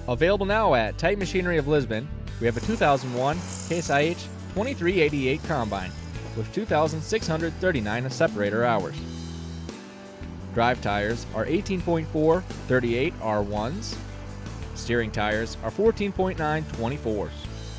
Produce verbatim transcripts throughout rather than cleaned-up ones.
Available now at Titan Machinery of Lisbon, we have a two thousand one Case I H twenty-three eighty-eight combine with two thousand six hundred thirty-nine separator hours. Drive tires are eighteen point four thirty-eight R ones. Steering tires are fourteen point nine twenty-fours.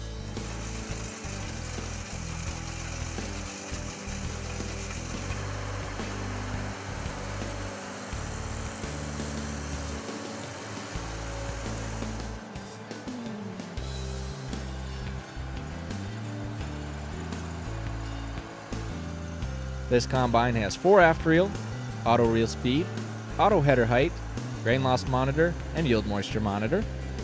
This combine has four aft reel, auto reel speed, auto header height, grain loss monitor, and yield moisture monitor.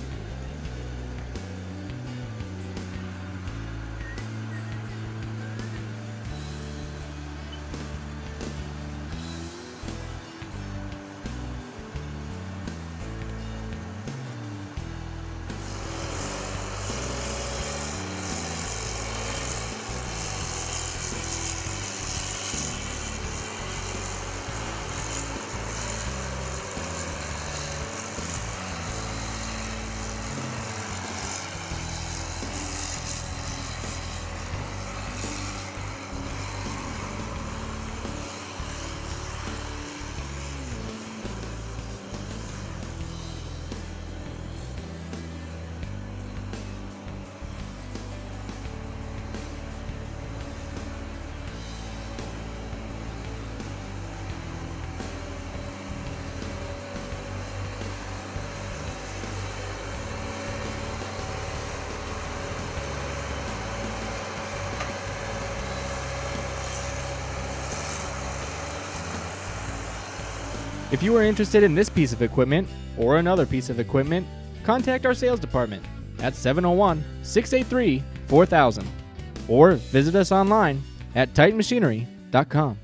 If you are interested in this piece of equipment or another piece of equipment, contact our sales department at seven oh one, six eight three, four thousand or visit us online at titan machinery dot com.